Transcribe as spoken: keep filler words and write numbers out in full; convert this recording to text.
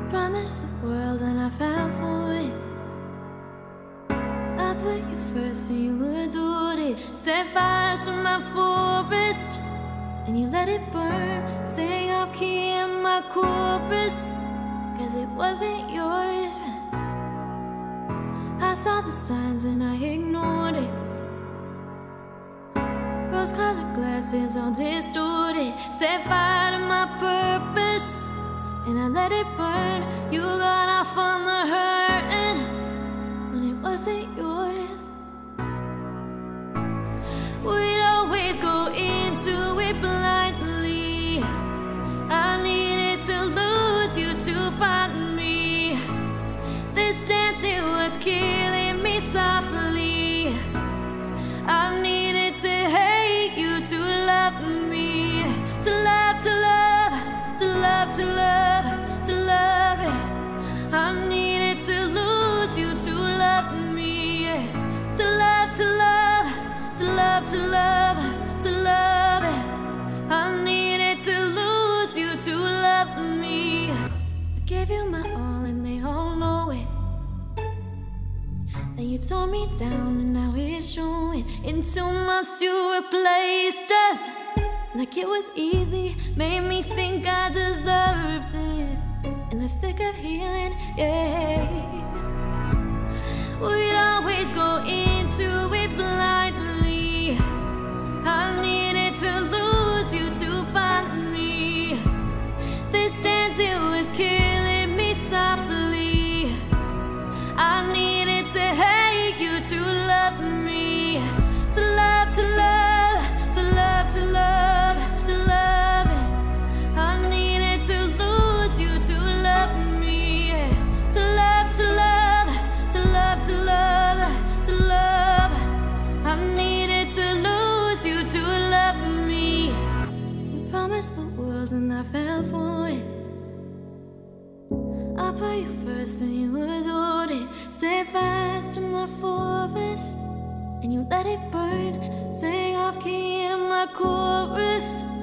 Promised the world and I fell for it. I put you first and you adored it. Set fires to my forest and you let it burn. Sang off key in my chorus, cause it wasn't yours. I saw the signs and I ignored it. Rose-colored glasses all distorted. Set fire to my purpose and I let it burn. You got off on the hurtin' when it wasn't yours. We'd always go into it blindly. I needed to lose you to find me. This dance, it was killing me softly. I needed to hate you to love me. To love, to love, to love, to love, to love it. I needed to lose you to love me. To love, to love, to love, to love, to love it. I needed to lose you to love me. I gave you my all and they all know it. Then you tore me down and now it's showing. In two months you replaced us like it was easy. Made me think I deserved it. In the thick of healing, yeah. We'd always go into it blindly. I needed to lose you to find me. This dance, it was killing me softly. I needed to hate you to love me. To love, to love, to love, to love, to love it. I needed to lose you to love me. To love, to love, to love, to love, to love. I needed to lose you to love me. You promised the world and I fell for it. I put you first and you adored it. Set fires to my forest and you let it burn. Sang off key in my chorus